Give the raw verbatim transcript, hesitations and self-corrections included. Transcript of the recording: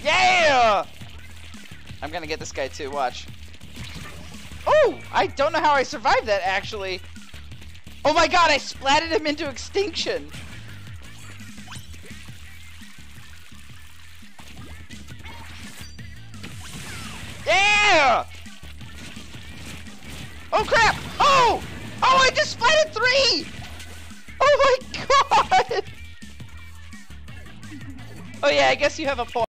Yeah! I'm gonna get this guy too, watch. Oh! I don't know how I survived that, actually. Oh my god, I splatted him into extinction! Yeah! Oh crap! Oh! Oh, I just splatted three! Oh my god! Oh yeah, I guess you have a point.